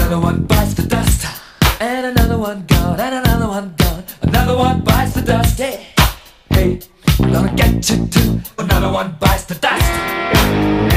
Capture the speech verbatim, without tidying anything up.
Another one bites the dust, and another one gone, and another one gone. Another one bites the dust. Hey, hey, I'm gonna get you too. Another one bites the dust.